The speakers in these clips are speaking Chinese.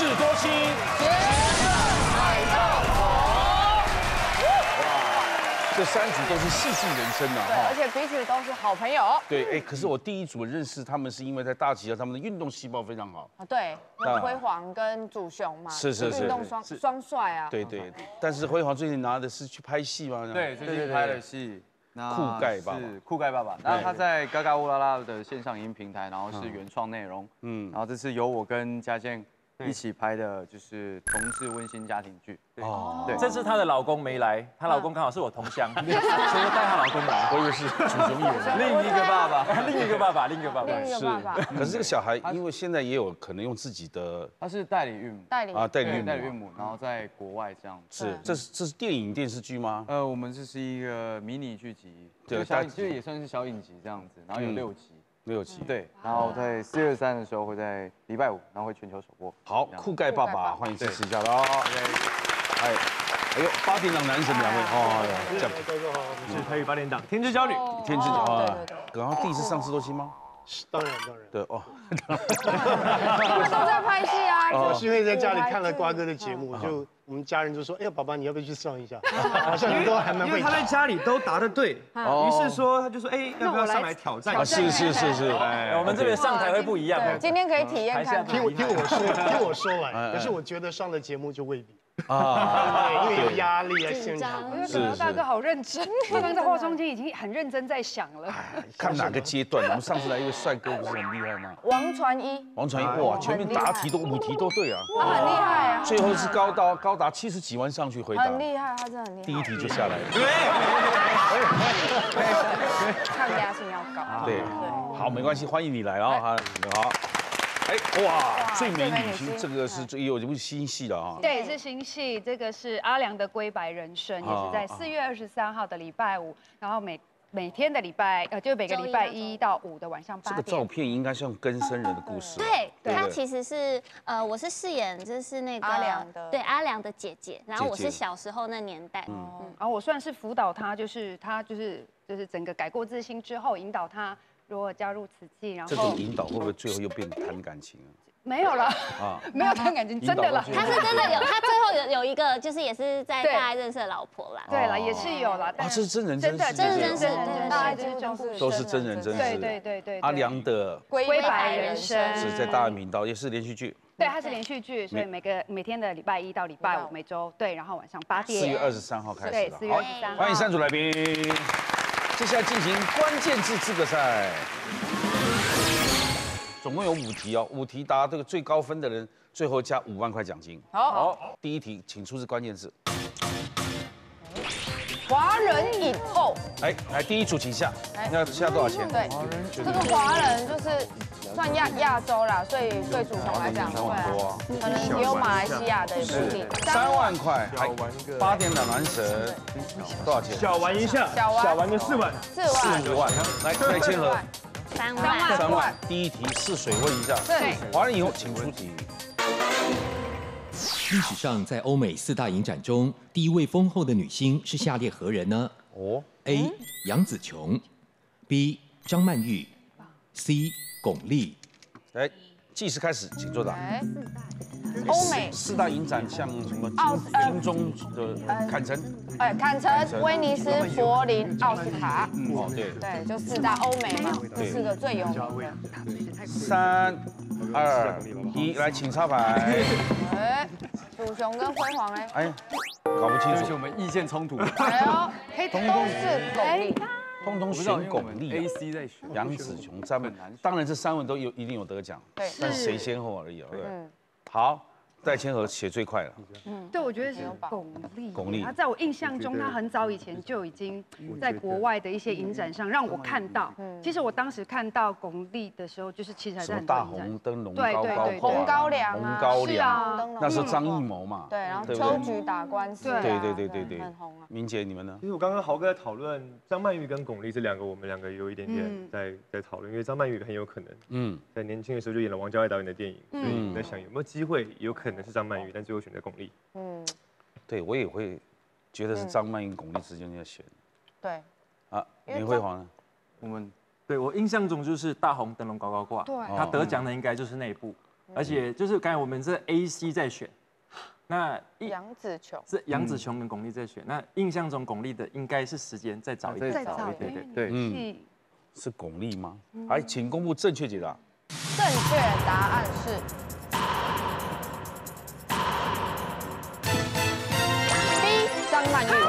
智多星，这3组都是戏剧人生啊， 对，而且彼此都是好朋友。 对，可是我第一组认识他们是因为在大旗下，他们的运动细胞非常好。 啊，对，有辉煌跟祖雄嘛， 是运动双帅啊。 对，但是辉煌最近拿的是去拍戏吗？ 对，最近拍了戏。 酷盖爸爸是酷盖爸爸，那他在嘎嘎乌拉拉的线上影音平台，然后是原创内容，然后这次由我跟嘉健一起拍的，就是同志温馨家庭剧。 哦，对，这次她的老公没来，她老公刚好是我同乡，所以就带她老公来。 我以为是祖雄演的， 另一个爸爸， 另一个爸爸，另一个爸爸是。可是这个小孩，因为现在也有可能用自己的， 他是代理孕母， 代理孕母，然后在国外这样。 是，这是电影电视剧吗？ 我们这是一个迷你剧集，对，就也算是小影集这样子，然后有6集。 6集， 对，然后在4月3的时候会在礼拜5，然后会全球首播。 好，酷盖爸爸，欢迎支持一下喽。哎呦，8点档男神2位哦， 大家好，我是台语8点档天之娇女， 天之娇啊，然后第一次上智多星吗？ 当然， 对哦， 他们都在拍戏啊。 我是因为在家里看了瓜哥的节目，就我们家人就说，哎呀，爸爸你要不要去上一下？好像你都还蛮会。 因为他在家里都答得对，于是说他就说，哎，要不要上来挑战？ 是， 我们这边上台会不一样。 今天可以体验看， 听我说来，可是我觉得上了节目就未必。因为有压力啊，现场。 我就觉得大哥好认真，刚刚在化妆间已经很认真在想了。 看哪个阶段？我们上次来一位帅哥不是很厉害吗？ 王传一， 哇，前面答题都5题都对啊， 他很厉害啊。 最后是高达70几万上去回答， 很厉害，他真的很厉害。 第1题就下来了。 抗压性要高。 对，好，没关系，欢迎你来啊，好。哎哇，最美女星这个是有一部新戏了哈。 对，是新戏，这个是阿良的《归白人生》，也是在4月23号的礼拜5，然后每天的就每个礼拜1到5的晚上8点。 这个照片应该像更生人的故事。 对，她其实是我是饰演就是那个阿良的， 对阿良的姐姐，然后我是小时候那年代， 然后我算是辅导她，就是整个改过自新之后，引导她如何加入慈济，然后这种引导会不会最后又变谈感情啊？ 没有了没有谈感情，真的了。 他是真的有，他最后有一个就是也是在大爱认识的老婆啦。 对了，也是有了。 这是真人真事， 真人真事， 大爱就是真事， 都是真人真事。 对。 阿良的 《归白人生》 是在大爱频道，也是连续剧。 对，它是连续剧，所以每天的礼拜1到礼拜5，每周对，然后晚上8点。 4月23号开始。 对，4月23号。 欢迎3组来宾。接下来进行关键字资格赛，总共有5题哦，5题答这个最高分的人，最后加5万块奖金。 好， 第1题，请出示关键字。 华人影后。 来第1组请下，要下多少钱？ 对，这个华人就是算亚洲啦，所以对祖雄来讲，对，可能也有马来西亚的也不一定。 3万块，还8点档男神，多少钱？ 小玩一下，小玩个4万 ，4万。来，再签合。 3 万。第1题试水问一下， 对， 华人影后，请出题。 历史上，在欧美4大影展中，第一位丰厚的女星是下列何人呢？A. 杨紫琼 ，B. 张曼玉 ，C. 巩俐。 来，计时开始，请作答。 欧美 4大影展像什么？金钟的坎城。 坎城、威尼斯、柏林、奥斯卡。对，就4大欧美嘛，这4个最有名的。 3、2、1，来，请插牌。 祖雄跟辉煌哎， 搞不清楚， 我们意见冲突。 哎呦，都是巩俐， 通通选巩俐。 AC 在选杨紫琼、张曼，当然这3位都一定有得奖， 对， 但是谁先后而已，对。好。戴千和写最快了， 对，我觉得是巩俐。 巩俐， 他在我印象中，他很早以前就已经在国外的一些影展上让我看到。其实我当时看到巩俐的时候，就是其实还在很多大红灯笼对， 红高粱啊， 红高粱，那时候张艺谋嘛， 对，然后秋菊打官司， 对， 很红啊。 明姐你们呢？ 其实我刚刚豪哥在讨论张曼玉跟巩俐这2个，我们2个有一点点在讨论，因为张曼玉很有可能，在年轻的时候就演了王家卫导演的电影，所以我在想有没有机会，有可能是张曼玉，但最后选择巩俐。 对我也会觉得是张曼玉、巩俐之间要选。 对。 林辉煌呢？ 对我印象中就是大红灯笼高高挂， 对， 他得奖的应该就是那一部。 而且就是刚才我们是 A、C 在选，那杨紫琼是杨紫琼跟巩俐在选，那印象中巩俐的应该是时间再早一点， 再早一点， 对， 是巩俐吗？来，请公布正确解答。 正确答案是 B 张曼玉。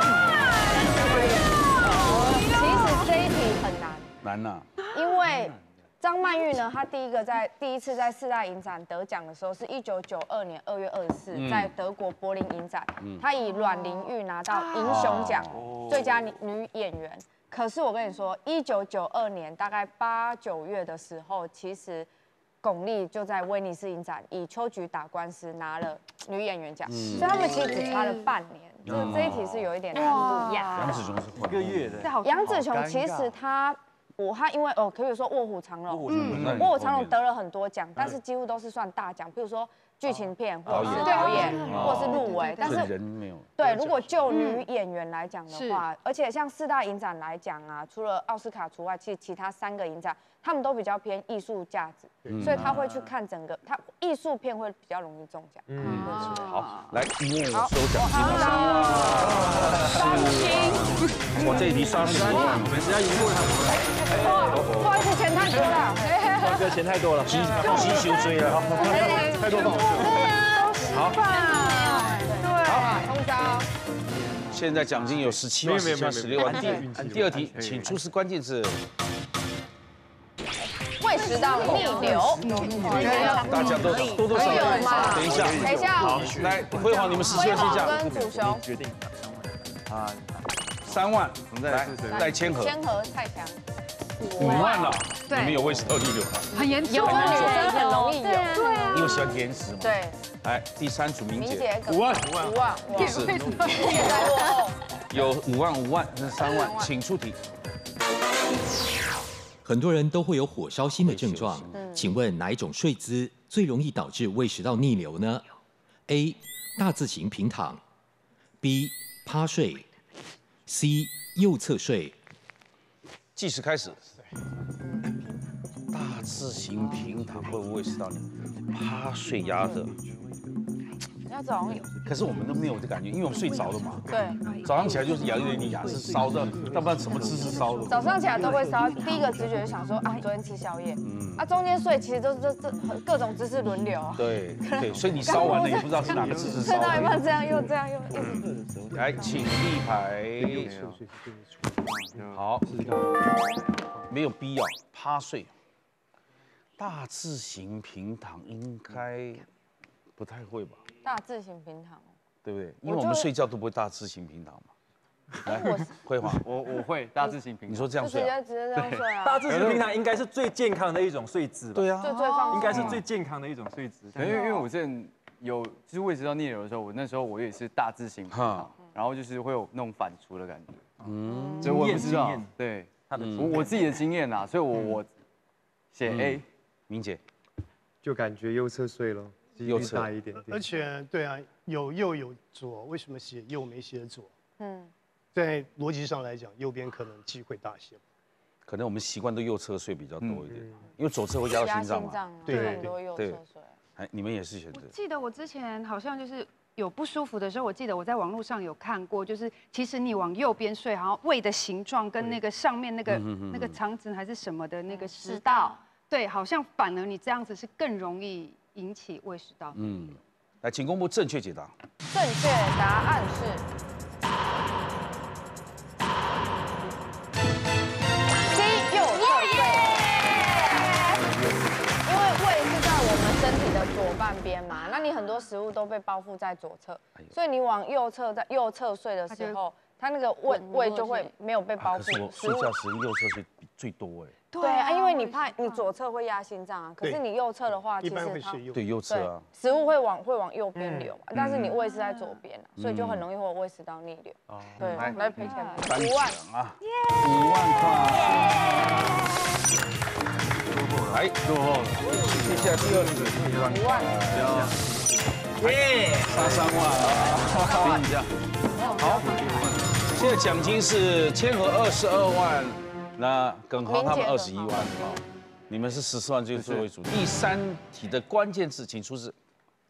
其实这一题很难， 难呐， 因为张曼玉呢，她第一次在四大影展得奖的时候是1992年2月24，在德国柏林影展，她以阮玲玉拿到银熊奖最佳女演员。可是我跟你说，1992年大概8、9月的时候，其实巩俐就在威尼斯影展以秋菊打官司拿了女演员奖，所以他们其实只差了半年。这一题是有一点难度。 杨紫琼是 1个月的。 杨紫琼其实她因为可以说《卧虎藏龙》，《卧虎藏龙》得了很多奖，但是几乎都是算大奖，比如说剧情片或者是导演，或者是入围。但是人没有。 对，如果就女演员来讲的话，而且像四大影展来讲啊，除了奥斯卡除外，其他3个影展，他们都比较偏艺术价值，所以他会去看整个，他艺术片会比较容易中奖。 好，来，因为我收奖金了3万，我这一题刷3万， 我们只要赢过他。 不好意思，钱太多了， 这钱太多了， 急修追了，太多了。好， 好，通招。 现在奖金有17万、17万、16万。第二题，请出示关键字。 胃食道逆流， 大家都多少有吗？等一下，好，来，辉煌，你们17万先下。 跟祖雄决定 3万，来，带千和。 千和太强 5万了，你们有胃食道逆流吗？ 很严重， 有的女生很容易有，对啊， 因为喜欢甜食嘛。 对。 来，第3组明姐 5万， 是。有5万，这是3万，请出题。 很多人都会有火烧心的症状，请问哪一种睡姿最容易导致胃食道逆流呢 ？A. 大字型平躺 ，B. 趴睡 ，C. 右侧睡。 计时开始。大字型平躺会不会胃食道逆流？趴睡压着。 要早上有， 可是我们都没有这感觉，因为我们睡着了嘛。 对， 早上起来就是有点牙是烧的，要不然什么姿势烧的？ 早上起来都会烧，第一个直觉就想说啊，昨天吃宵夜，中间睡其实都是各种姿势轮流。 对，所以你烧完了也不知道是哪个姿势烧。 睡到一半这样又这样又。 来，请立牌。好，没有必要趴睡。大字型平躺应该不太会吧？ 大字型平躺， 对不对？因为我们睡觉都不会大字型平躺嘛。来，辉煌， 我会大字型平躺。 你说这样睡？ 直接这样睡啊。 大字型平躺应该是最健康的一种睡姿吧？ 对啊， 最放松， 应该是最健康的一种睡姿。 因为我之前有就是胃食道逆流的时候，那时候我也是大字型平躺，然后就是会有那种反刍的感觉。所以我不知道，对我自己的经验啦，所以我写 A。 明姐， 就感觉右侧睡咯。右侧大一点点， 而且对啊，有右有左，为什么写右没写左？在逻辑上来讲，右边可能机会大些。 可能我们习惯都右侧睡比较多一点，因为左侧会压到心脏嘛。 对，很多右侧睡。 哎，你们也是选择？ 我记得我之前好像就是有不舒服的时候，我记得我在网络上有看过，就是其实你往右边睡，好像胃的形状跟那个上面那个肠子还是什么的那个食道，对，好像反而你这样子是更容易引起胃食道。 来，请公布正确解答。 正确答案是 C 右侧睡。因为胃是在我们身体的左半边嘛，那你很多食物都被包覆在左侧，所以你往右侧睡的时候，它那个胃就会没有被包覆。 可是我睡觉时右侧睡最多哎。 对啊，因为你怕你左侧会压心脏啊，可是你右侧的话， 一般会是右。 对右侧啊， 食物会往右边流嘛，但是你胃是在左边啊，所以就很容易会有胃食道逆流。对，来赔钱5万啊，5万块。来，落后了。接下来第二题5万。耶，杀3万啊！比一下。好，现在奖金是千和22万。那耿豪他们21万，好， 你们是14万作为主。第3题的关键字，请出示。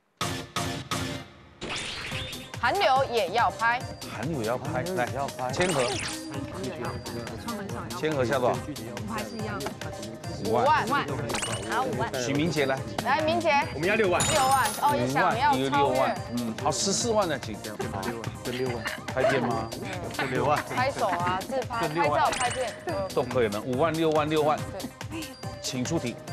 韩流也要拍， 韩流也要拍，来，千和，千和下多少？ 还是一样 5万。 好5万。 许明杰来， 来，明杰， 我们要6万。 6万哦，你想要一个6 超越万，好，14万呢，请。 这6万， 拍片吗？ 这6万。 拍手啊，自拍、拍照、拍片都可以呢，5万、6万、6万。请出题。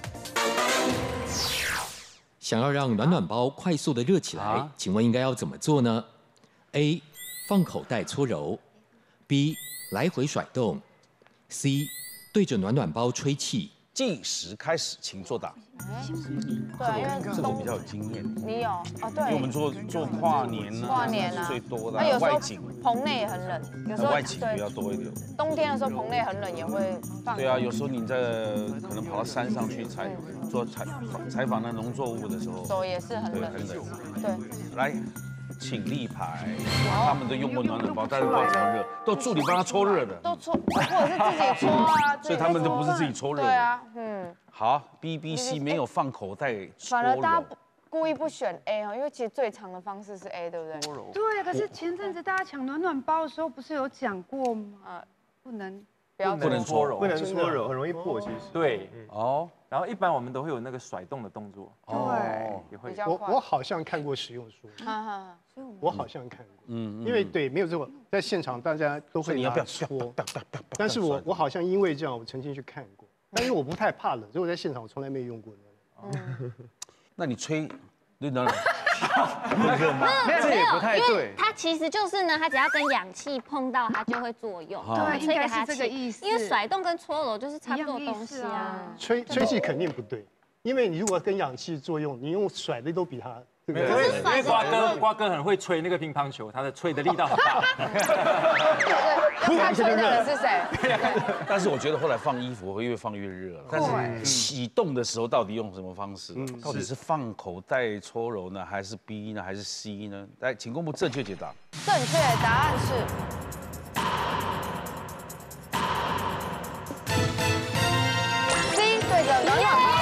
想要让暖暖包快速的热起来，请问应该要怎么做呢 ？A. 放口袋搓揉 ，B. 来回甩动 ，C. 对着暖暖包吹气。 计时开始，请作答。 对，因为这个我比较有经验， 你有哦，对， 因为我们做跨年呢， 跨年啊最多的那有时候外景， 棚内也很冷，有时候外景比较多一点。 冬天的时候棚内很冷，也会放。 对啊，有时候你在可能跑到山上去采访那农作物的时候， 手也是很对， 冷。 很冷。 对， 来，请立牌，他们都用过暖暖包，但是不知道怎么热，都助理帮他搓热的， 都搓，或者是自己搓啊。 所以他们都不是自己搓热的。 对啊，嗯。 好 ，BBC 没有放口袋搓揉。 反而大家故意不选 A 哦，因为其实最长的方式是 A， 对不对？ 对，可是前阵子大家抢暖暖包的时候，不是有讲过吗？不能不能搓揉， 不能搓揉，很容易破。其实对， 哦， 然后一般我们都会有那个甩动的动作， 对， 也会比较快。 我好像看过使用书，我好像看过，因为对没有这个在现场大家都会拿搓，但是我好像因为这样，我曾经去看过，但是我不太怕冷，所以我在现场我从来没有用过那个。 那你吹暖暖热吗？ 这也不太因为对。 它其实就是呢，它只要跟氧气碰到，它就会作用。 对， 吹给它应该是这个意思。 因为甩动跟搓揉就是差不多的东西啊。 吹气肯定不对，因为你如果跟氧气作用，你用甩的都比它。 因为瓜哥很会吹那个乒乓球，他的吹的力道很大。 对，他吹的人是谁？ 但是我觉得后来放衣服会越放越热了。但是启动的时候到底用什么方式？到底是放口袋搓揉呢，还是 B 呢，还是 C 呢？来，请公布正确解答。 正确答案是 C， 对着暖暖包。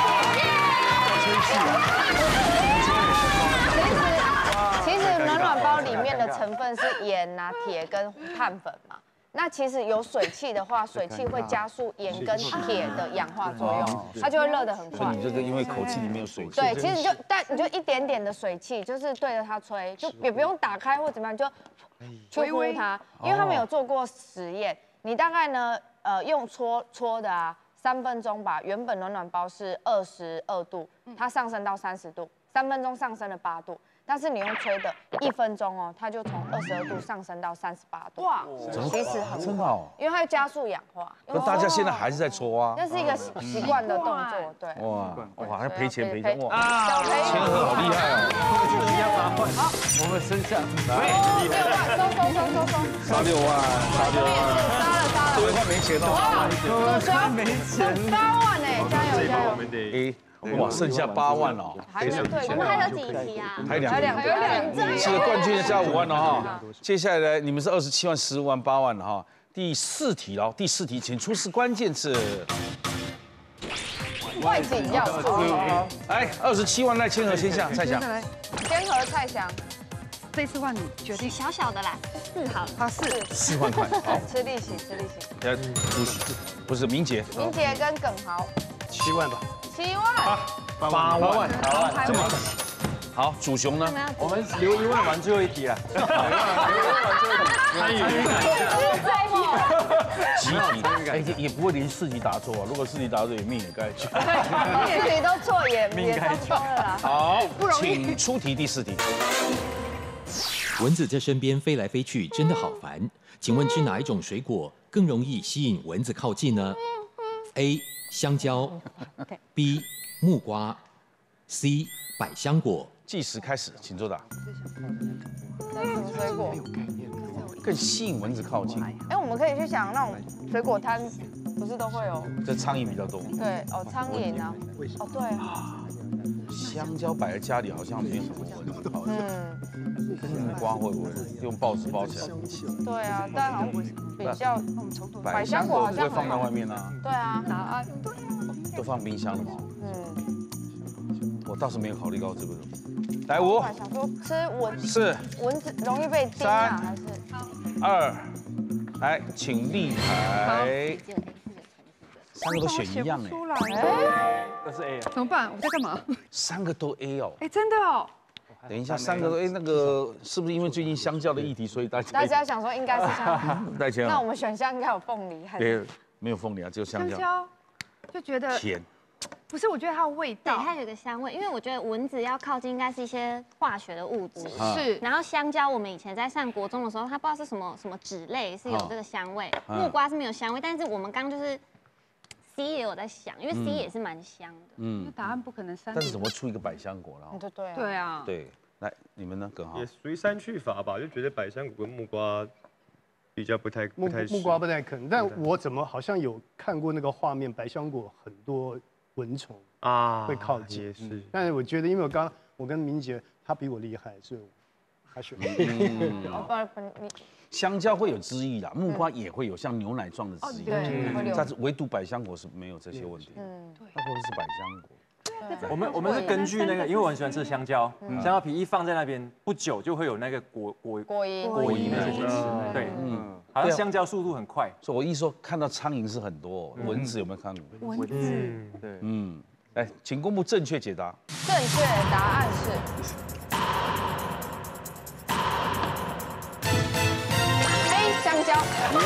其实暖暖包里面的成分是盐啊、铁跟碳粉嘛。那其实有水汽的话，水汽会加速盐跟铁的氧化作用，它就会热得很快。 所以你这个因为口气里面有水汽。 对，其实你就一点点的水汽，就是对着它吹，就也不用打开或怎么样，就吹呼它。因为他们有做过实验，你大概呢用搓的啊，3分钟吧，原本暖暖包是22度，它上升到30度，3分钟上升了8度。但是你用吹的1分钟哦，它就从22度上升到38度。哇，其实很真的哦， 因为它会加速氧化。 那大家现在还是在搓啊。 那是一个习惯的动作，对。 哇，还赔钱哇！ 小赔千和好厉害哦。 好，我们剩下 6万，收。 杀6万，杀6万没钱哦。 没钱。8万哎，加油！ 哇，剩下8万哦。 我们还有几题啊？ 还有2题。这个冠军加5万了哈。接下来你们是27万、15万、8万了哈。第4题了，第4题，请出示关键字。 外景要素。 来，27万赖千和先下，蔡翔。 千和蔡翔。 这次换你决定， 小小的啦，4好了。 好4 万块，好。 吃利息。 不是明杰。 明杰跟耿豪。 7万吧。 7万。 8万，这么好，主雄呢？ 我们留1万玩最后一题了。 集体，也不会连4题答错啊。如果4题答对，命也该去。 4题都错也差不多了啦。 好，请出题第4题。 蚊子在身边飞来飞去，真的好烦。请问吃哪一种水果更容易吸引蚊子靠近呢 ？A. 香蕉 B. 木瓜 C. 百香果。 计时开始，请作答。 水果更吸引蚊子靠近。 我们可以去想那种水果摊，不是都会有？ 这苍蝇比较多。 对，苍蝇啊。对。 香蕉摆在家里好像没什么蚊子靠近。木瓜会不会用报纸包起来？ 对啊，但好像比较。 百香果好像会放在外面啊。 对啊。 都放冰箱了吗？我倒是没有考虑到这个。来5， 想说吃蚊子容易被叮啊，还是 2，来，请立牌。3个都选一样哎， 都是 A 啊？ 怎么办？我在干嘛 ？3个都 A 哦。 哎，真的哦。 等一下，3个都 A，那个是不是因为最近香蕉的议题，所以大家想说应该是香蕉？ 带钱啊？ 那我们选项应该有凤梨还是？ 没有凤梨啊，只有香蕉。 香蕉就觉得甜。 不是，我觉得它的味道， 对，它有个香味，因为我觉得蚊子要靠近应该是一些化学的物质， 是。 然后香蕉，我们以前在上国中的时候，它不知道是什么脂类是有这个香味，木瓜是没有香味，但是我们刚就是 C 也有在想，因为 C 也是蛮香的。 因为答案不可能3。 但是怎么出一个百香果呢？ 对啊。 对，来你们呢？更好。 也属于3去法吧，就觉得百香果跟木瓜比较不太木瓜不太可能，但我怎么好像有看过那个画面，百香果很多蚊虫啊会靠近， 也是。 但是我觉得，因为我跟明杰她比我厉害，所以她选。 香蕉会有汁液啦，木瓜也会有像牛奶状的汁液，但是唯独百香果是没有这些问题。那会不会是百香果？ 我们是根据那个，因为我很喜欢吃香蕉，香蕉皮一放在那边，不久就会有那个果蝇那些去吃。对，好像香蕉速度很快。 所以我一说看到苍蝇是很多，蚊子有没有看过？ 蚊子， 对， 来，请公布正确解答。 正确答案是 A 香蕉。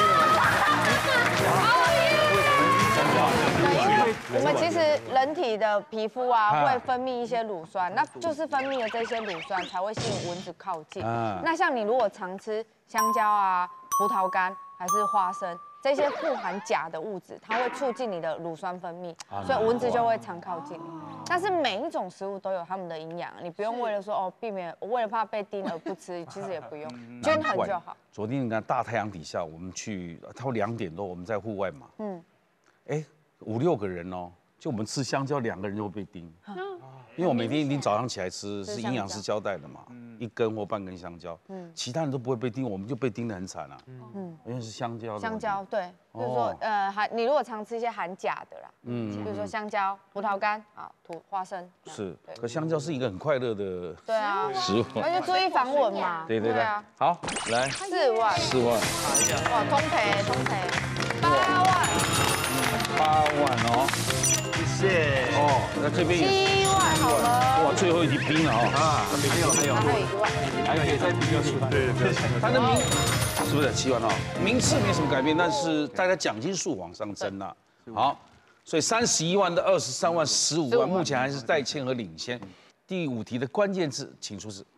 我们其实人体的皮肤啊会分泌一些乳酸，那就是分泌了这些乳酸才会吸引蚊子靠近。那像你如果常吃香蕉啊、葡萄干还是花生这些富含钾的物质，它会促进你的乳酸分泌，所以蚊子就会常靠近你。但是每一种食物都有它们的营养，你不用为了说避免我为了怕被叮而不吃，其实也不用，均衡就好。 昨天你看大太阳底下，我们去，差不多2点多，我们在户外嘛。5、6个人哦，就我们吃香蕉2个人就会被叮，因为我每天一定早上起来吃，是营养师交代的嘛，1根或半根香蕉，其他人都不会被叮，我们就被叮得很惨啊，因为是香蕉。 香蕉对，就是说你如果常吃一些含钾的啦，比如说香蕉、葡萄干啊、花生。 是，可香蕉是一个很快乐的食物， 而且注意防蚊嘛。 对，好，来 4万，哇，通赔8万。 8万哦， 谢谢哦。 那这边 7万好了。 哇，最后一题冰了哦。 还有1万， 还可以再比个数。 对， 他的是不是7万哦？名次没什么改变，但是大家奖金数往上增了。好，所以31万到23万、15万，目前还是戴倩和领先。第5题的关键字，请出示。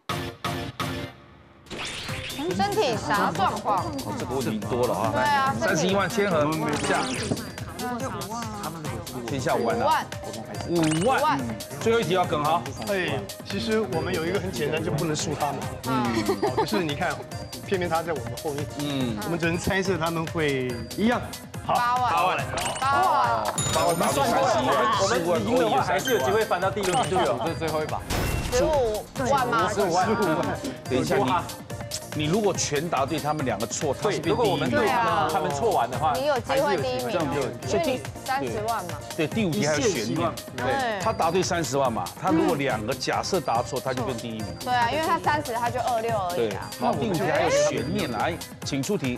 身体啥状况？ 这个问题多了啊。 对啊 ，31万千和下，先下5万了。5万，最后一题要更好。 其实我们有一个很简单，就不能输他们。就是你看，偏偏他在我们后面。我们只能猜测他们会一样。好 ，8万。 我们算过了，我们赢的话还是有机会翻到第6题，就有这最后一把。 15万吗 ？15万。 等一下你如果全答对，他们2个错，他是如果我们对他们错完的话， 你有机会第1名，所以30万嘛。 对，第5题还有悬念。对，他答对30万嘛，他如果2个假设答错，他就变第1名。 对啊，因为他30，他就26而已啊。 好，第5题还有悬念来，请出题。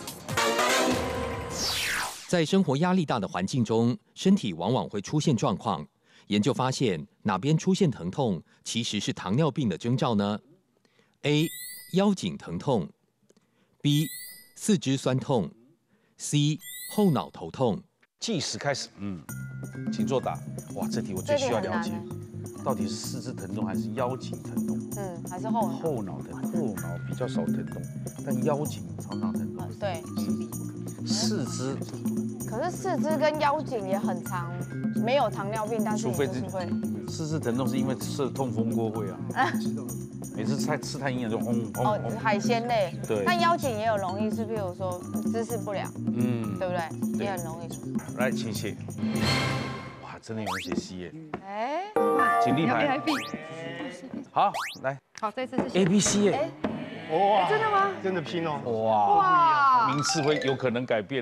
在生活压力大的环境中，身体往往会出现状况。研究发现，哪边出现疼痛，其实是糖尿病的征兆呢 ？A. 腰颈疼痛 ，B. 四肢酸痛 ，C. 后脑头痛。 计时开始，请作答。哇，这题我最需要了解，到底是四肢疼痛还是腰颈疼痛？ 还是后脑疼，后脑比较少疼痛，但腰颈常常疼痛。 对， 四肢， 可是四肢跟腰颈也很常没有糖尿病，但是就是会。 四肢疼痛是因为吃了痛风锅会啊。每次吃太营养就轰。 海鲜类。 对。 但腰颈也有容易是，譬如说姿势不良，对不对？也很容易。 来，请写。哇，真的有人写 C 耶。请立牌。好，来。 好，这次是 A B C 耶。 哇， 真的吗？ 真的拼哦。 哇，名次会有可能改变哦。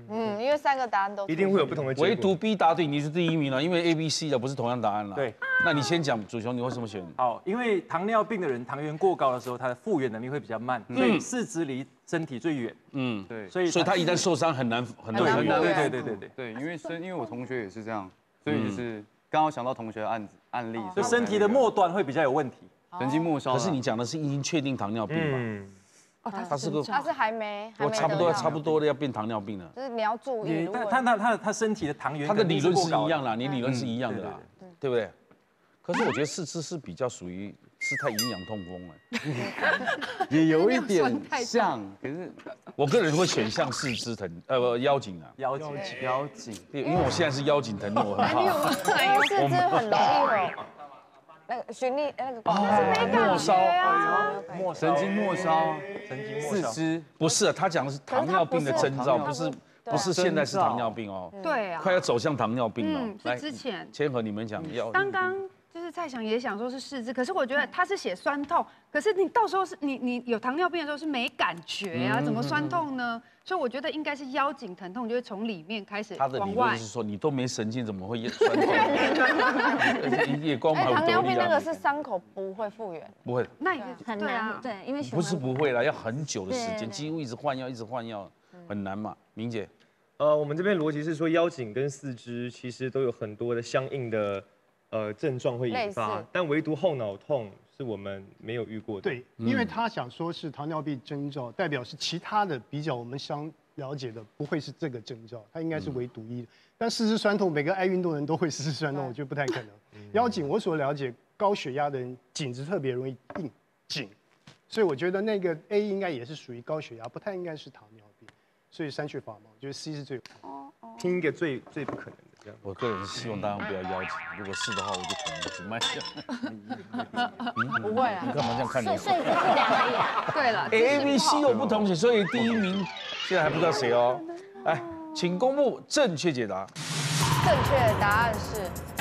因为3个答案都一定会有不同的结果。 唯独 B 答对，你是第1名了，因为 A、B、C 的不是同样答案了。 对， 那你先讲，祖雄，你为什么选？ 好，因为糖尿病的人糖原过高的时候，他的复原能力会比较慢，所以四肢离身体最远。 对， 所以他一旦受伤很难。 对，因为我同学也是这样，所以就是刚好想到同学的案例， 就身体的末端会比较有问题， 神经末梢。 可是你讲的是已经确定糖尿病吧？他是还没， 我差不多的要变糖尿病了。 就是你要注意， 他身体的糖原， 他的理论是一样啦，你理论是一样的啦，对不对？可是我觉得四肢是比较属于是太营养痛风了， 也有一点像，可是我个人会选项四肢腰颈啊， 腰颈， 因为我现在是腰颈疼痛，我很怕。 四肢很容易有那个循例那个末梢， 神经末梢， 四肢不是，他讲的是糖尿病的征兆，不是现在是糖尿病哦， 对啊， 快要走向糖尿病了。 是之前千和你们讲要刚刚。就是蔡翔也想说是四肢，可是我觉得他是写酸痛，可是你到时候是你有糖尿病的时候是没感觉啊，怎么酸痛呢？所以我觉得应该是腰颈疼痛，就会从里面开始往外。 他的理论是说你都没神经，怎么会酸痛？夜光嘛， 糖尿病那个是伤口不会复原， 不会， 那也很难，对，因为不是不会了，要很久的时间，几乎一直换药，很难嘛。明姐， 我们这边逻辑是说腰颈跟四肢其实都有很多的相应的。症状会引发，但唯独后脑痛是我们没有遇过的。 对，因为他想说是糖尿病征兆，代表是其他的比较我们相了解的不会是这个征兆，它应该是唯独一的。但四肢酸痛，每个爱运动的人都会四肢酸痛，我觉得不太可能。腰颈，我所了解，高血压的人颈子特别容易硬紧，所以我觉得那个 A 应该也是属于高血压，不太应该是糖尿病。所以3去法嘛，我觉得 C 是最有可能。 听一个最不可能的这样。 我个人是希望大家不要腰颈，如果是的话，我就可能去卖掉。 不会啊， 你干嘛这样看你？ 睡不良而已啊。 对了 ，A、B、C 有不同，所以第1名现在还不知道谁哦。来，请公布正确解答。 正确答案是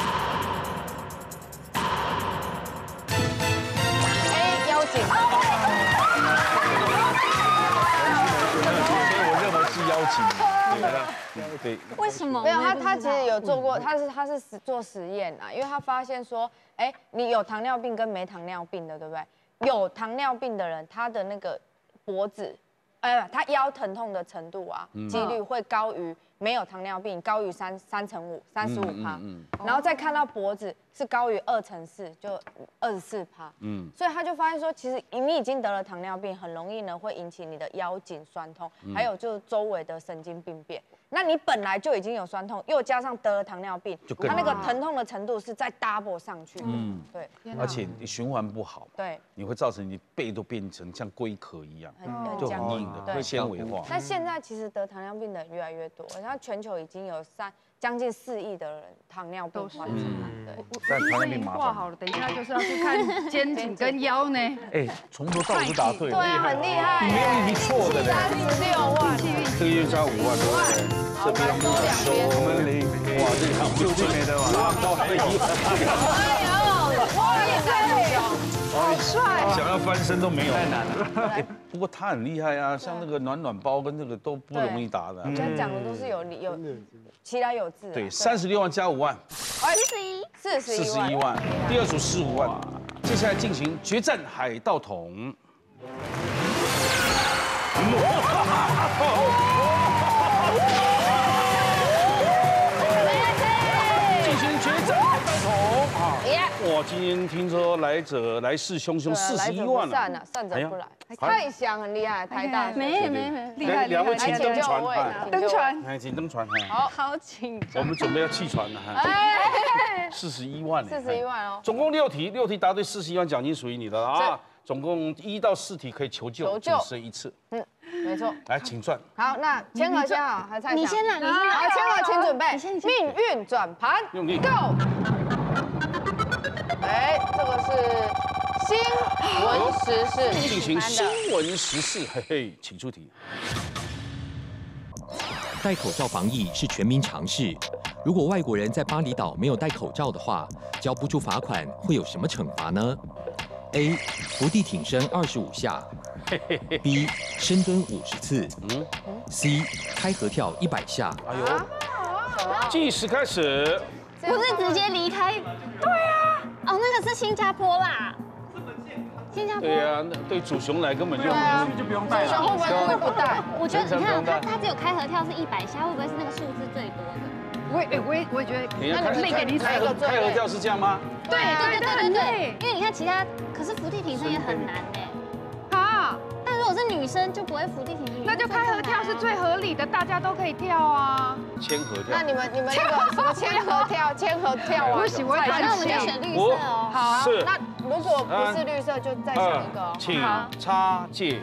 A 腰颈。 所以我认为是腰颈。对， 为什么？ 没有他其实有做过，他是做实验啊，因为他发现说，你有糖尿病跟没糖尿病的，对不对？有糖尿病的人，他的那个脖子，他腰疼痛的程度啊，几率会高于没有糖尿病，高于35%，然后再看到脖子是高于2×4，就24%。所以他就发现说，其实你已经得了糖尿病，很容易呢会引起你的腰颈酸痛，还有就是周围的神经病变。那你本来就已经有酸痛，又加上得了糖尿病，它那个疼痛的程度是再 double 上去的。对， 而且你循环不好， 对， 你会造成你背都变成像龟壳一样，就很硬的，会纤维化。 但现在其实得糖尿病的人越来越多，然后全球已经有将近4亿的人糖尿病患者。对， 但糖尿病麻烦。 好了，等一下就是要去看肩颈跟腰呢。 从头到尾都答对了。 对啊，很厉害。 没有一题错的嘞。 36万。 这个月加5万，对不对？这边收2边。 我们0，哇，这个就没得玩。 哎呦，哇，也太好帅！ 想要翻身都没有， 太难了。 不过他很厉害啊，像那个暖包跟这个都不容易答的。 我们讲的都是有其来有自。 对，36万加5万 ，41 万。第2组15万。接下来进行决战海盗桶。进行决战海盗桶啊！哇，今天听说来势汹汹，41万了， 散者不来。太祥很厉害，台大没， 厉害两位请登船， 登船， 请登船， 好紧张。 我们准备要弃船了，41万 ，41万哦， 总共6题答对，41万奖金属于你的啊。总共1到4题可以求救，只剩1次。 没错。 来，请转。 好，那千和先好，还是你先来， 好，千和请准备，命运转盘， 用力 ，Go。这个是新闻时事， 进行新闻时事，嘿嘿，请出题。 戴口罩防疫是全民常识。如果外国人在巴厘岛没有戴口罩的话，交不出罚款，会有什么惩罚呢 ：A. 伏地挺身25下 ；B. 深蹲50次；C. 开合跳100下。 哎呦，计时开始。 不是直接离开？对啊。哦，那个是新加坡啦。新加坡。 对啊，那对主雄来根本就不用带了。 主雄会不会不带？ 我觉得你看他只有开合跳是100下，会不会是那个数字最多的？ 我也觉得，那你累给你开合跳是这样吗？ 对，因为你看其他，可是伏地挺身也很难哎。 啊， 但如果是女生就不会伏地挺身， 那就开合跳是最合理的，大家都可以跳啊。 牵合跳。 那你们那个什么牵合跳啊？ 不行，我那我们就选绿色哦。 好，那如果不是绿色，就再想一个。 请插界。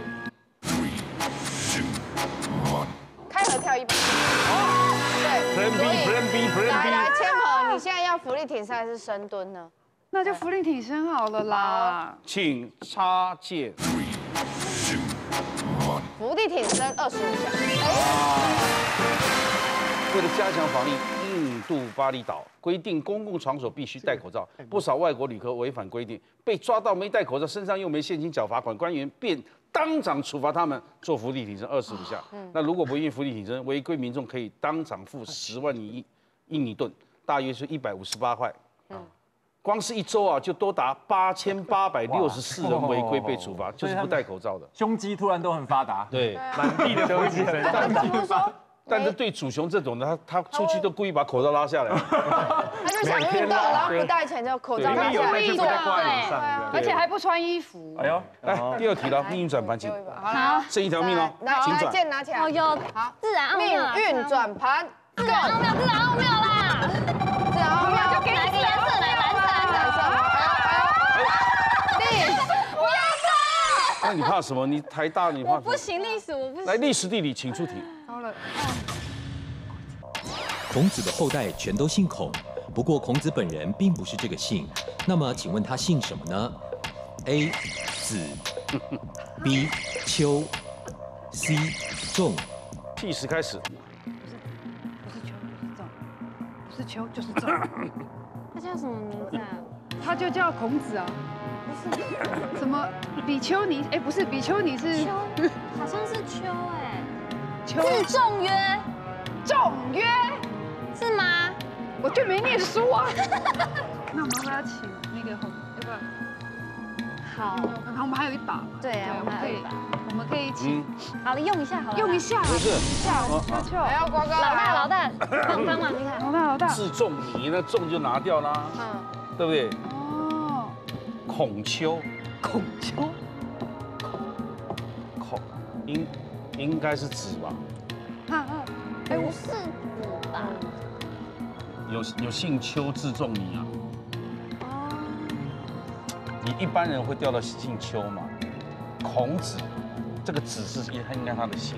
开合跳100。对，所以来千和，你现在要伏地挺身还是深蹲呢？ 那就伏地挺身好了啦。 请插界。 伏地挺身25下。 为了加强防疫，印度巴厘岛规定公共场所必须戴口罩，不少外国旅客违反规定，被抓到没戴口罩，身上又没现金缴罚款，官员便当场处罚他们做伏地挺身25下。那如果不愿意伏地挺身，违规民众可以当场付10万印尼盾，大约是158块。光是1周啊，就多达8864人违规被处罚，就是不戴口罩的。 胸肌突然都很发达， 对， 满地的伏地挺身。 但是对主雄这种的，他出去都故意把口罩拉下来， 他就想运动，然后不带钱就口罩拉下来， 对，而且还不穿衣服。 哎呦，来第2题了，命运转盘，请。 好， 剩1条命哦，请转。 剑拿起来。 哦有， 好， 自然奥命妙。 运转盘， 自然奥妙啦。 自然奥妙就给哪个颜色？来蓝色。 不要动。那你怕什么？你台大你怕什么？ 不行，历史我不行。 来历史地理，请出题。 好了。 孔子的后代全都姓孔，不过孔子本人并不是这个姓。那么，请问他姓什么呢 ？A. 子 B. 丘 C. 仲。 计时开始。 不是丘就是仲。 他叫什么名字啊？ 他就叫孔子啊。不是。什么比丘尼？哎，不是比丘尼是。 丘，好像是丘哎。 丘。 字仲曰。 仲曰。 是吗？ 我就没念书啊。那我们要不要请那个红？要不要？ 好， 我们还有一把。 对啊， 我们可以请。 好了，用一下好了。 用一下。 不是。 还要呱呱。 老大，帮忙你看。 老大。 字仲尼，那仲就拿掉啦，对不对？ 哦。 孔丘。 孔丘。 孔应该是子吧？ 不是子吧？ 有姓丘字仲尼啊。你一般人会调到姓丘吗？孔子，这个子是应该他的姓。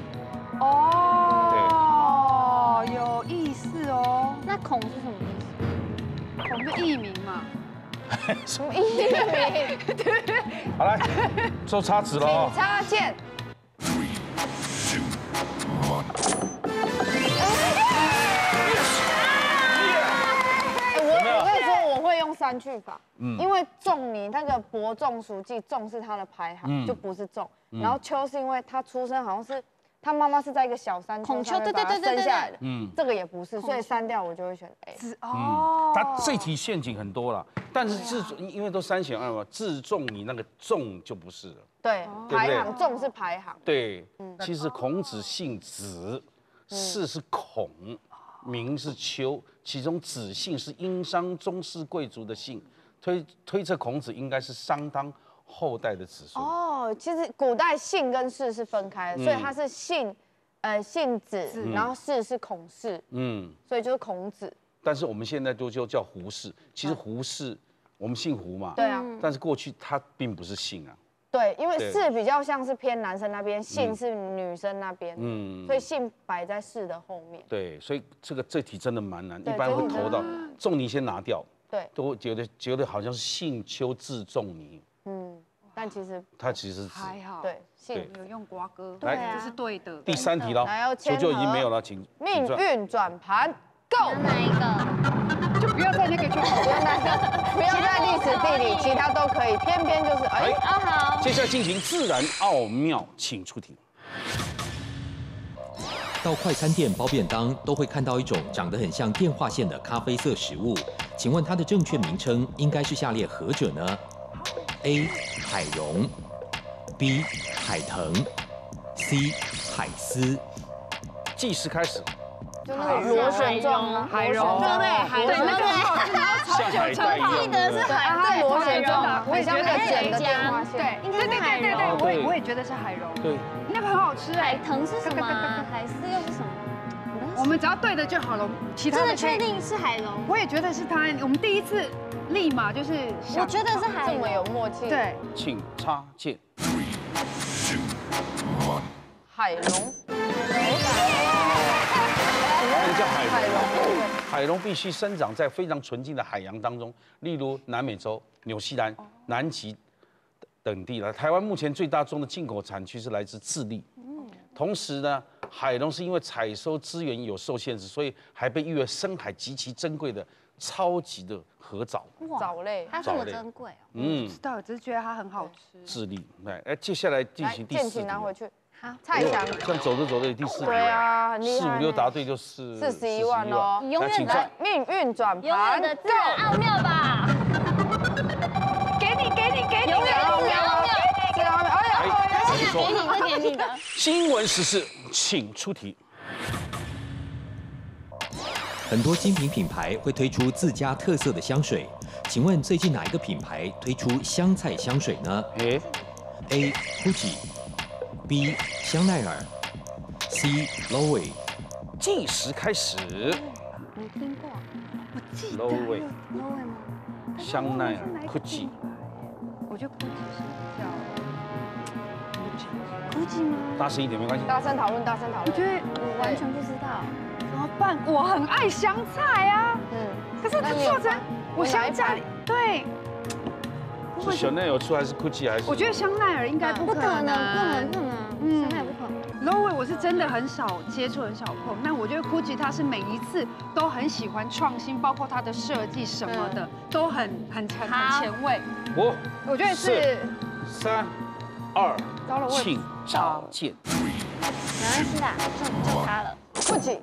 哦，对，有意思哦。 那孔是什么意思？ 孔是艺名嘛？ 什么艺名？ 对。 好来，做插纸了哦。 请插剑。3句法，因为仲尼那个伯仲叔季，仲是他的排行，就不是仲。然后丘是因为他出生好像是他妈妈是在一个小山丘上面把他生下来的，这个也不是，所以删掉我就会选 A。 哦，他这题陷阱很多了，但是因为都3选2嘛，字仲尼那个仲就不是了。 对，排行仲是排行。 对，其实孔子姓子，氏是孔。名是丘，其中子姓是殷商宗室贵族的姓，推测孔子应该是商汤后代的子孙。 哦，其实古代姓跟氏是分开的，所以他是姓子，然后氏是孔氏，所以就是孔子。 但是我们现在就叫胡氏，其实胡氏我们姓胡嘛， 对啊， 但是过去他并不是姓啊。 对，因为氏比较像是偏男生那边，姓是女生那边，所以姓摆在氏的后面。 对，所以这题真的蛮难，一般会投到仲尼先拿掉， 对， 都会觉得好像是姓丘字仲尼， 但其实他其实还好， 对，姓有用瓜哥， 对啊， 这是对的。 第3题了，球就已经没有了，请命运转盘 ，Go， 哪一个？ 就不不要在那个就好， 不要在历史地理，其他都可以，偏偏就是好。 接下来进行自然奥妙，请出题。 到快餐店包便当都会看到一种长得很像电话线的咖啡色食物，请问它的正确名称应该是下列何者呢 ？A. 海茸 B. 海藤 C. 海丝。 计时开始。 就那个螺旋状海茸， 对不对？海茸那个很好吃，然后超久成记得是海它螺旋状， 我也觉得像那个剪的电话线。 对，应该是海茸。我也觉得是海茸。 对， 那个很好吃海藤是什么？海丝又是什么？ 我们只要对的就好了，其他真的确定是海茸？ 我也觉得是它。我们第一次立马就是， 我觉得是海茸， 这么有默契。 对， 请插剑。 海茸。 叫海茸，海茸必须生长在非常纯净的海洋当中，例如南美洲、纽西兰、南极等地了。台湾目前最大宗的进口产区是来自智利。同时呢，海茸是因为采收资源有受限制，所以还被誉为深海极其珍贵的超级的河藻。 藻类， 它这么珍贵哦。 知道，只是觉得它很好吃。 智利，来，接下来进行第4题。 拿回去。 好， 蔡翔， 这样走着走着第4题。 对啊，很厉害。 4、5、6答对就是 41万哦。 永远的命运转盘， 永远的自然奥妙吧。 给你， 永远的自然奥妙。 自然奥妙，哎呀， 这给你的。 新闻时事，请出题。 很多精品品牌会推出自家特色的香水，请问最近哪一个品牌推出香菜香水呢？A. Gucci B. 香奈儿 C. Loewe。 计时开始。 没听过， 我记得 Loewe 吗？ 香奈儿 Gucci。 我觉得 Gucci 是比较 Gucci 吗？ 大声一点没关系。 大声讨论。 我觉得我完全不知道， 怎么办？我很爱香菜啊，可是它做成我香菜对。 是香奈儿出还是 Gucci 还是？ 我觉得香奈儿应该不可能， 香奈儿不可能。 Loewe 我是真的很少接触，很少碰。那我觉得 Gucci 它是每一次都很喜欢创新，包括它的设计什么的都很前卫。 我觉得是 3、2，请插剑。 没关系啦，就它了。 Gucci。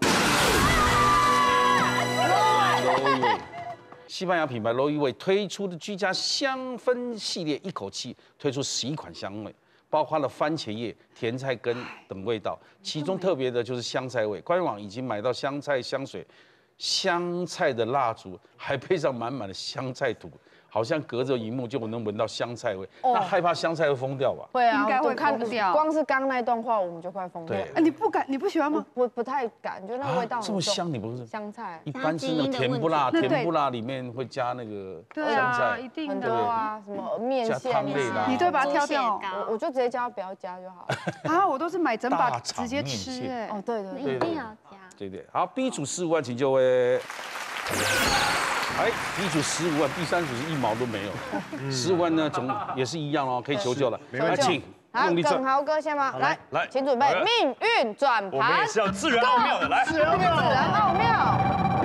西班牙品牌 Loewe 推出的居家香氛系列，一口气推出11款香味，包括了番茄叶、甜菜根等味道，其中特别的就是香菜味。官网已经买到香菜香水、香菜的蜡烛，还配上满满的香菜土，好像隔着荧幕就能闻到香菜味。那害怕香菜会疯掉吧？ 会啊， 应该会疯掉。 光是刚那段话，我们就快疯掉。 你不敢，你不喜欢吗？ 不太敢，觉得那味道这么香，你不是香菜？ 一般是那个甜不辣，甜不辣里面会加那个香菜， 一定的啊，什么面线、 汤类的， 你对把它挑掉， 我就直接叫他不要加就好了。 啊，我都是买整把直接吃哎。 哦，对， 一定要加。 对，好，B 组15万，请就位。B 组15万，第3组是1毛都没有，15万呢总也是一样哦，可以求救了。来，请用力转。 豪哥先吗？来，请准备命运转盘。 我们也是要自然奥妙的，来， 自然奥妙。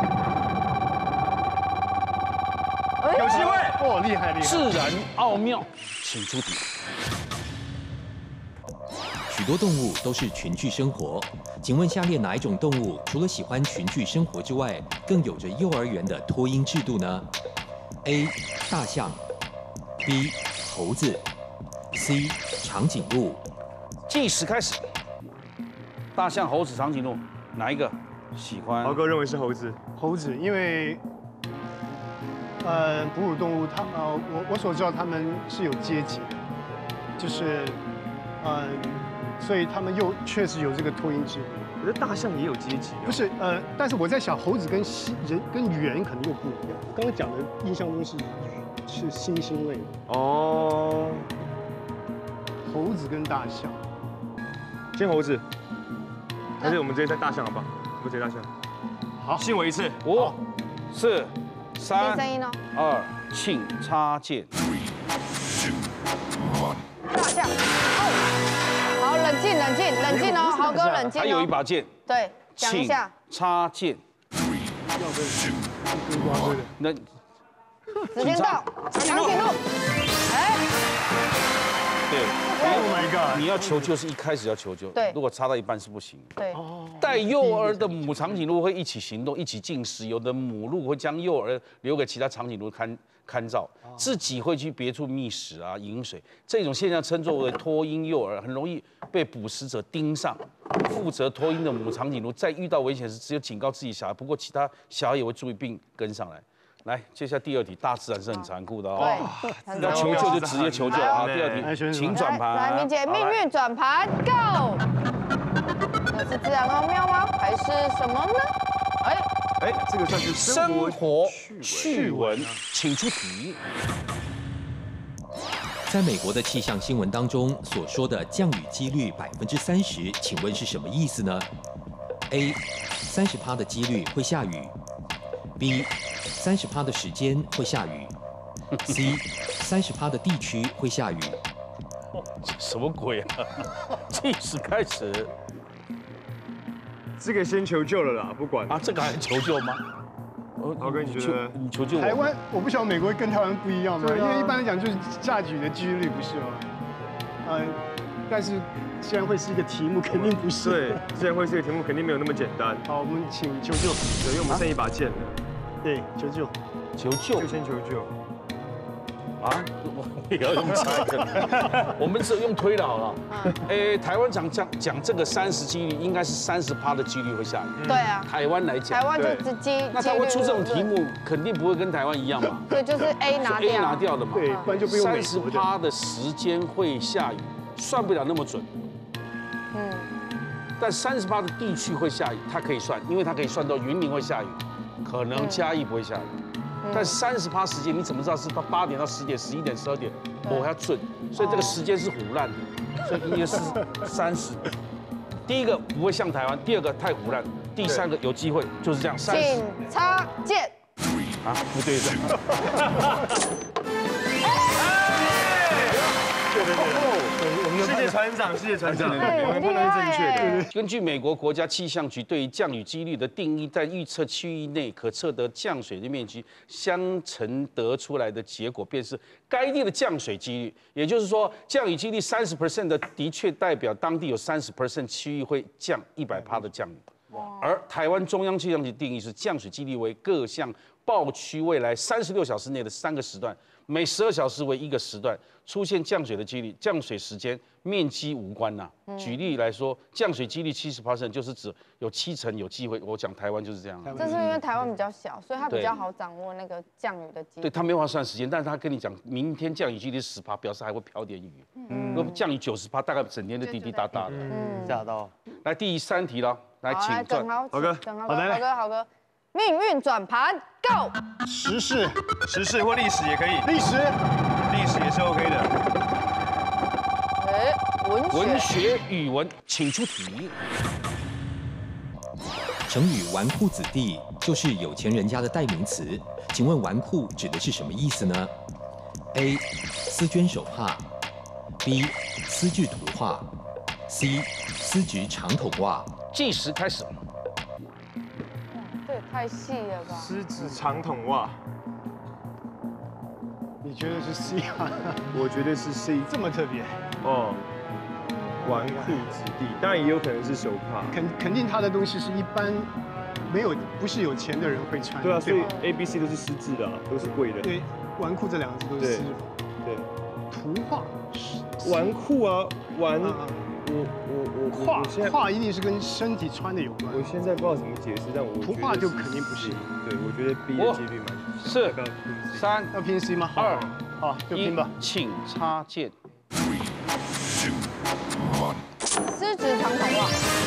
有机会哦，厉害！ 自然奥妙，请出题。 许多动物都是群居生活，请问下列哪一种动物除了喜欢群居生活之外，更有着幼儿园的托婴制度呢 ？A. 大象 B. 猴子 C. 长颈鹿。 计时开始。大象、猴子、长颈鹿，哪一个喜欢？ 豪哥认为是猴子。 猴子，因为哺乳动物它我所知道它们是有阶级的，就是所以他们又确实有这个托婴制度。 可是大象也有阶级。 不是但是我在想，猴子跟人跟猿可能又不一样。刚刚讲的印象中是猩猩类的。 哦。 猴子跟大象。 先猴子。还是我们直接在大象好不好？我们直接大象。好，信我一次。 5、4、3、 2， 请插剑。 大象。好，冷静哦，豪哥冷静哦。 还有一把剑。 对，讲一下。 插剑。 那时间到，长颈鹿，哎， 对 ，Oh my god！ 你要求救是一开始要求救， 对， 如果插到一半是不行。 对， 带幼儿的母长颈鹿会一起行动，一起进食，有的母鹿会将幼儿留给其他长颈鹿看照，自己会去别处觅食啊、饮水。这种现象称作为脱婴幼儿，很容易被捕食者盯上。负责脱婴的母长颈鹿在遇到危险时，只有警告自己小孩，不过其他小孩也会注意并跟上来。来，接下来第2题，大自然是很残酷的哦。 对， 要求救就直接求救啊。第2题，请转盘。 来，明姐，命运转盘 ，Go！ 这是自然奥妙吗？还是什么呢？ 哎，这个算是生活趣闻，请出题。 在美国的气象新闻当中所说的降雨几率30%，请问是什么意思呢 ？A，30%的几率会下雨。B，30%的时间会下雨。C，30%的地区会下雨。 什么鬼啊？计时开始。 这个先求救了啦，不管啊，这个还求救吗？ 豪哥，你觉得？ 你求救台湾，我不晓得美国跟台湾不一样吗？因为一般来讲就是下雨的几率不是吗？但是既然会是一个题目，肯定不是。 对，既然会是一个题目，肯定没有那么简单。 好，我们请求救。 对，因为我们剩一把剑了。 对，求救。 求救。 就先求救。 啊，我也要用猜的，我们只有用推的好了。台湾讲这个30几率，应该是30%的几率会下雨。 对啊， 台湾来讲， 台湾就那他会出这种题目，肯定不会跟台湾一样嘛。 对，就是 A 拿掉。 A 拿掉的嘛。 对，不然就不用 30%的时间会下雨，算不了那么准。但30%的地区会下雨，它可以算，因为它可以算到云林会下雨，可能嘉义不会下雨。但30%时间你怎么知道是到8点到10点、11点、12点？我要准，所以这个时间是胡乱的，所以应该是30。第一个不会像台湾，第2个太胡乱，第3个有机会，就是这样。 请插剑。 啊，不对的。 谢谢船长，谢谢船长， 我们判断是正确的。 根据美国国家气象局对于降雨几率的定义，在预测区域内可测得降水的面积相乘得出来的结果，便是该地的降水几率。也就是说，降雨几率30%的确代表当地有30%区域会降100%的降雨。而台湾中央气象局定义是降水几率为各项报区未来36小时内的3个时段，每12小时为1个时段出现降水的几率，降水时间、面积无关呐。举例来说，降水几率70%，就是指有70%有机会。我讲台湾就是这样。 这是因为台湾比较小，所以它比较好掌握那个降雨的几率。 对，它没法算时间，但是他跟你讲，明天降雨几率10%，表示还会飘点雨。如果降雨90%，大概整天都滴滴答答的。 吓到。 来第3题了，来请转。 好哥， 好哥，命运转盘 ，Go！ 时事或历史也可以，历史也是 OK 的。 文学语文，请出题。 成语纨绔子弟就是有钱人家的代名词，请问纨绔指的是什么意思呢 ？A. 丝绢手帕 B. 丝质图画 C. 丝质长筒袜。 计时开始。 这也太细了吧！ 丝质长筒袜， 你觉得是 C 啊？ 我觉得是 C， 这么特别哦。纨绔子弟，当然也有可能是手帕。 肯定他的东西是一般不是有钱的人会穿。 对啊，所以 A、B、C 都是丝质的，都是贵的。 对，纨绔这2个字都是丝质。 对， 图画， 纨绔啊，纨。 画一定是跟身体穿的有关。 我现在不知道怎么解释，但我图画就肯定不是。 对，我觉得 B 的几率蛮 4、3， 要拼 C 吗 ？2， 好，就拼吧。 请插剑。 丝质长筒袜。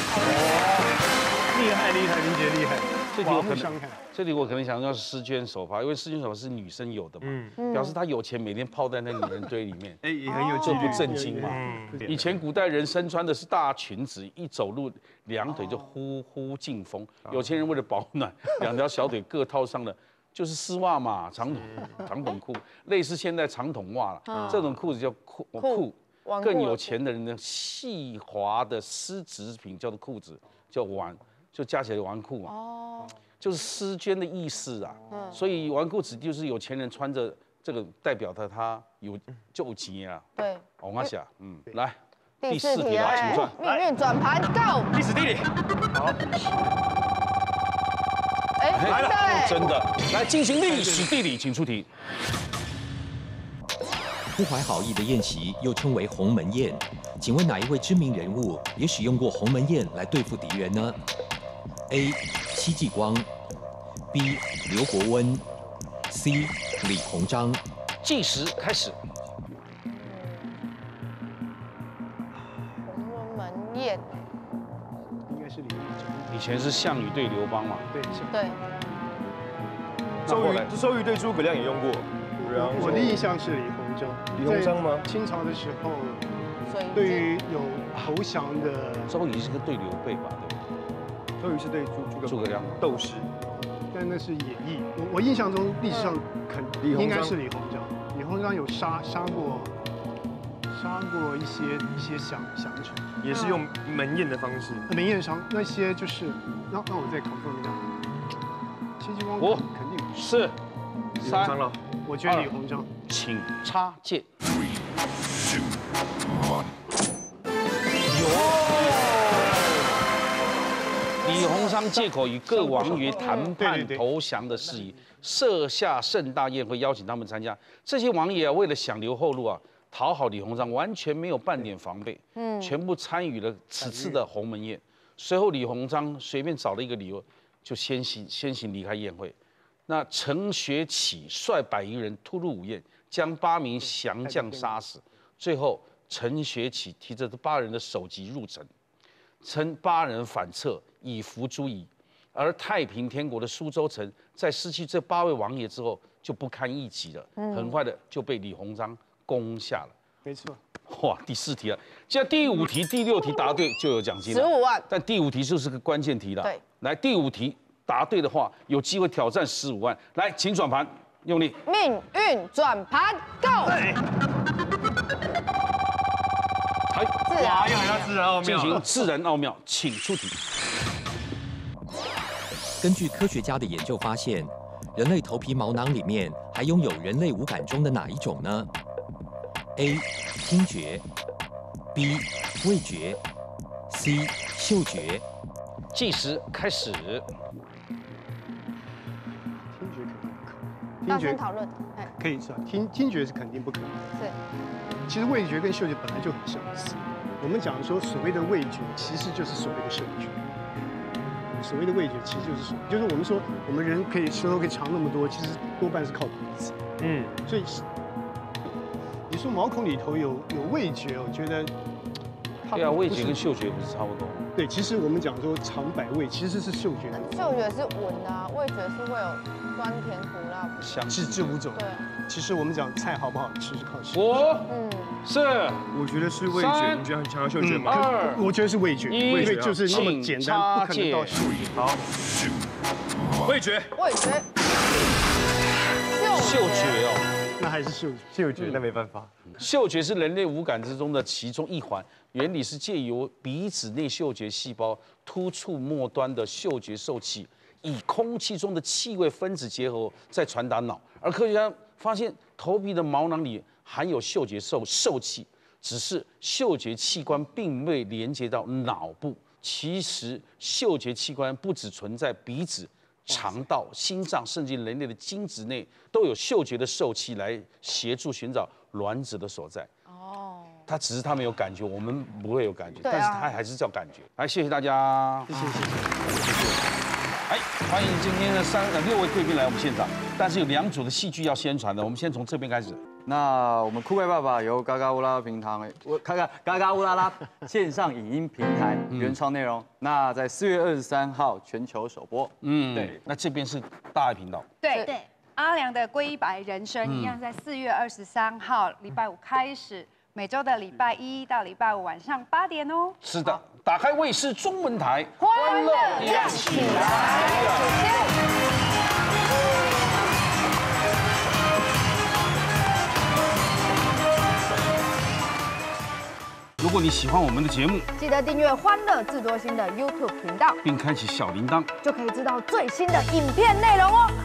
厉害，林杰厉害。 这里我可能想要是丝绢手帕，因为丝绢手帕是女生有的嘛，表示她有钱，每天泡在那女人堆里面， 也很有几率， 这不正经嘛。以前古代人身穿的是大裙子，一走路2腿就呼呼进风。有钱人为了保暖，2条小腿各套上了就是丝袜嘛，长筒裤，类似现在长筒袜了。这种裤子叫裤。更有钱的人呢，细滑的丝质品叫做裤子，叫纨，就加起来纨绔嘛。 就是丝绢的意思啊。所以纨绔子弟就是有钱人穿着这个，代表他有钱啊。 对， 我跟你讲，来第4题了，请转。 命运转盘 ，Go。 历史地理。好。 来了， 真的，来进行历史地理，请出题。 不怀好意的宴席又称为鸿门宴，请问哪一位知名人物也使用过鸿门宴来对付敌人呢 ？A. 戚继光 ，B. 刘伯温 ，C. 李鸿章。 计时开始。 鸿门宴应该是李鸿章。 以前是项羽对刘邦嘛？ 对。 周瑜对诸葛亮也用过。 我的印象是李鸿章。 李鸿章吗？ 清朝的时候，对于有投降的， 周瑜是个对刘备吧？对不对？ 周瑜是对诸葛亮斗士， 但那是演绎。我印象中历史上应该是李鸿章。李鸿章有杀过一些降臣， 也是用门宴的方式。 门宴上那些就是让我再考证一下。戚继光肯定是李鸿章了。 我觉得李鸿章， 请插剑。李鸿章借口与各王爷谈判投降的事宜，设下盛大宴会，邀请他们参加。这些王爷啊，为了想留后路啊，讨好李鸿章，完全没有半点防备，全部参与了此次的鸿门宴。随后，李鸿章随便找了一个理由，就先行离开宴会。那陈学启率100余人突入午宴，将8名降将杀死。最后，陈学启提着这8人的首级入城，称8人反侧，以服诸夷。而太平天国的苏州城，在失去这8位王爷之后，就不堪一击了，很快的就被李鸿章攻下了。 没错。 哇，第4题了，现在第5题、第6题答对就有奖金了 ，15万。 但第5题就是个关键题了。 对， 来第5题。答对的话，有机会挑战15万。来，请转盘，用力。 命运转盘 ，Go！ 自然，又来到自然奥妙， 进行自然奥妙，请出题。 根据科学家的研究发现，人类头皮毛囊里面还拥有人类五感中的哪一种呢 ？A. 听觉 ，B. 味觉 ，C. 嗅觉。 计时开始。 大声讨论， 可以是吧？听觉是肯定不可能。 是。 其实味觉跟嗅觉本来就很相似。我们讲说所谓的味觉，其实就是所谓的嗅觉。所谓的味觉其实就是我们说我们人可以舌头可以长那么多，其实多半是靠鼻子。所以你说毛孔里头有味觉，我觉得。 对啊，味觉跟嗅觉不是差不多？ 对，其实我们讲说尝百味，其实是嗅觉。 嗅觉是闻的啊，味觉是会有酸甜苦辣。 香是这5种。 对。 其实我们讲菜好不好吃是靠嗅觉。是。 我觉得是味觉，你觉得很强调嗅觉吗 ？2， 我觉得是味觉，因为就是那么简单，不可能到嗅觉。 好。味觉。 味觉。 嗅觉哦。 那还是嗅觉， 那没办法。 嗅觉是人类五感之中的其中一环，原理是借由鼻子内嗅觉细胞突触末端的嗅觉受器，以空气中的气味分子结合，再传达脑。而科学家发现，头皮的毛囊里含有嗅觉受器，只是嗅觉器官并未连接到脑部。其实，嗅觉器官不只存在鼻子、肠道、心脏，甚至人类的精子内都有嗅觉的受器来协助寻找卵子的所在。它只是它没有感觉，我们不会有感觉，但是它还是叫感觉。来，谢谢大家，谢谢。哎，欢迎今天的6位贵宾来我们现场，但是有2组的戏剧要宣传的，我们先从这边开始。 那我们酷怪爸爸由嘎嘎乌拉拉平台，嘎嘎乌拉拉线上影音平台原创内容。那在4月23号全球首播。 对。那这边是大爱频道。 对。阿良的归白人生一样在4月23号礼拜5开始，每周的礼拜1到礼拜5晚上8点哦。 是的，打开卫视中文台， 欢乐亮起来。 如果果你喜欢我们的节目， 记得订阅欢乐智多星的 YouTube 频道， 并开启小铃铛， 就可以知道最新的影片内容哦。